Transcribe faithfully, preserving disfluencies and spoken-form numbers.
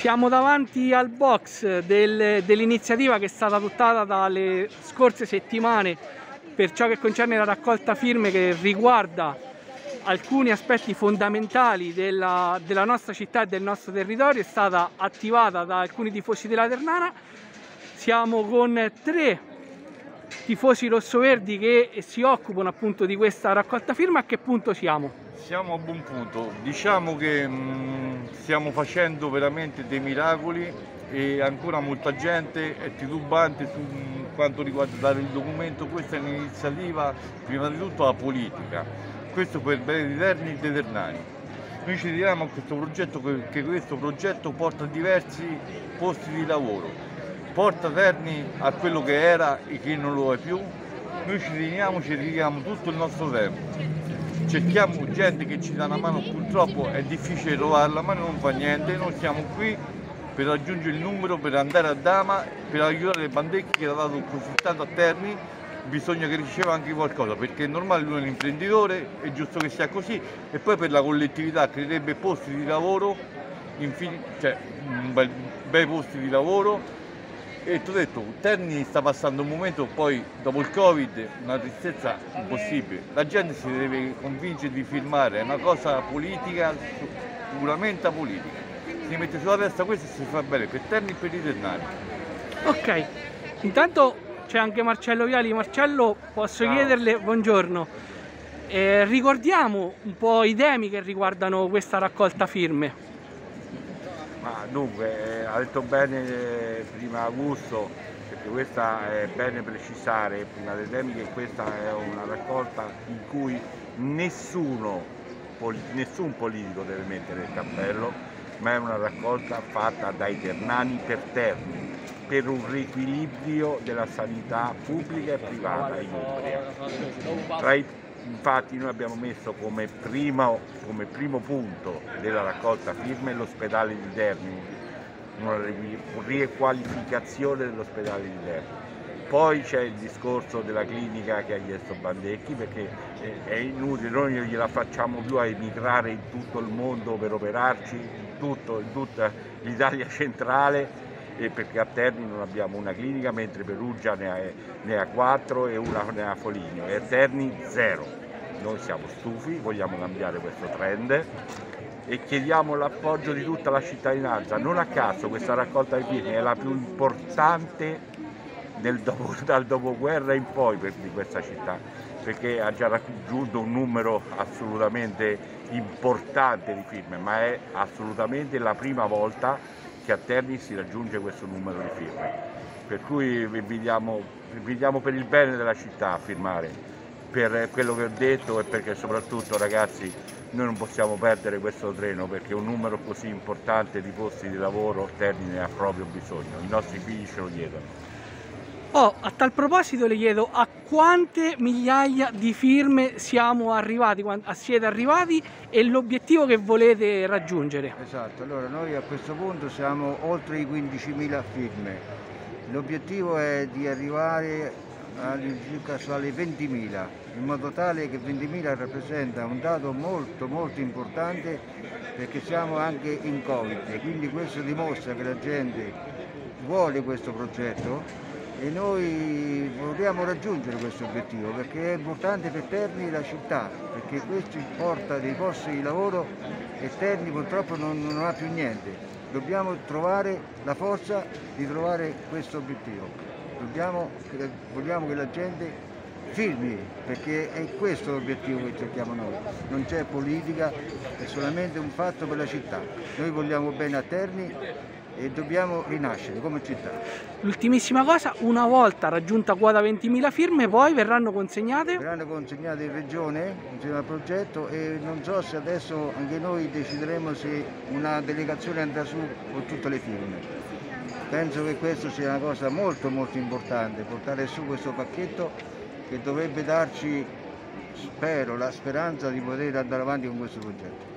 Siamo davanti al box del, dell'iniziativa che è stata adottata dalle scorse settimane per ciò che concerne la raccolta firme che riguarda alcuni aspetti fondamentali della, della nostra città e del nostro territorio. È stata attivata da alcuni tifosi della Ternana. Siamo con tre tifosi rossoverdi che si occupano appunto di questa raccolta firma. A che punto siamo? Siamo a buon punto, diciamo che mh, stiamo facendo veramente dei miracoli e ancora molta gente è titubante su mh, quanto riguarda dare il documento. Questa è un'iniziativa prima di tutto apolitica, questo per il bene di Terni e dei ternani. Noi ci riteniamo a questo progetto che questo progetto porta diversi posti di lavoro, porta Terni a quello che era e che non lo è più. Noi ci riteniamo, ci dedichiamo tutto il nostro tempo. Cerchiamo gente che ci dà una mano, purtroppo è difficile trovarla, ma non fa niente. Noi siamo qui per raggiungere il numero, per andare a Dama, per aiutare Bandecchi che l'ha dato così tanto a Terni. Bisogna che riceva anche qualcosa, perché è normale, lui è un imprenditore, è giusto che sia così, e poi per la collettività creerebbe posti di lavoro, infine, cioè un bel, bei posti di lavoro. E ti ho detto, Terni sta passando un momento, poi dopo il Covid, una tristezza impossibile. La gente si deve convincere di firmare, è una cosa politica, puramente politica. Si mette sulla testa questo e si fa bene per Terni e per i ternani. Ok, intanto c'è anche Marcello Viali. Marcello, posso Ciao. chiederle, buongiorno, eh, ricordiamo un po' i temi che riguardano questa raccolta firme. Ma dunque, eh, ha detto bene eh, prima Augusto, perché questa è bene precisare prima dei temi che questa è una raccolta in cui nessuno, pol nessun politico deve mettere il cappello, ma è una raccolta fatta dai ternani per Terni, per un riequilibrio della sanità pubblica e privata in Umbria. Tra i Infatti noi abbiamo messo come primo, come primo punto della raccolta firme l'ospedale di Terni, una riequalificazione dell'ospedale di Terni. Poi c'è il discorso della clinica che ha chiesto Bandecchi, perché è inutile, noi non gliela facciamo più a emigrare in tutto il mondo per operarci, in, tutto, in tutta l'Italia centrale, e perché a Terni non abbiamo una clinica, mentre Perugia ne ha, ne ha quattro e una ne ha a Foligno, e a Terni zero. Noi siamo stufi, vogliamo cambiare questo trend e chiediamo l'appoggio di tutta la cittadinanza. Non a caso questa raccolta di firme è la più importante del dopo, dal dopoguerra in poi per di questa città, perché ha già raggiunto un numero assolutamente importante di firme, ma è assolutamente la prima volta che a Terni si raggiunge questo numero di firme, per cui vi invitiamo, vi invitiamo per il bene della città a firmare, per quello che ho detto, e perché soprattutto, ragazzi, noi non possiamo perdere questo treno, perché un numero così importante di posti di lavoro Terni ne ha proprio bisogno, i nostri figli ce lo chiedono. Oh, a tal proposito le chiedo a quante migliaia di firme siamo arrivati, siete arrivati, e l'obiettivo che volete raggiungere. Esatto, allora noi a questo punto siamo oltre i quindicimila firme. L'obiettivo è di arrivare circa alle ventimila, in modo tale che ventimila rappresenta un dato molto molto importante, perché siamo anche in Covid, e quindi questo dimostra che la gente vuole questo progetto. E noi vogliamo raggiungere questo obiettivo, perché è importante per Terni la città, perché questo porta dei posti di lavoro e Terni purtroppo non, non ha più niente. Dobbiamo trovare la forza di trovare questo obiettivo. Dobbiamo, vogliamo che la gente firmi, perché è questo l'obiettivo che cerchiamo noi. Non c'è politica, è solamente un fatto per la città. Noi vogliamo bene a Terni e dobbiamo rinascere come città. L'ultimissima cosa, una volta raggiunta quota ventimila firme, poi verranno consegnate? Verranno consegnate in regione insieme al progetto, e non so se adesso anche noi decideremo se una delegazione andrà su con tutte le firme. Penso che questo sia una cosa molto molto importante, portare su questo pacchetto che dovrebbe darci, spero, la speranza di poter andare avanti con questo progetto.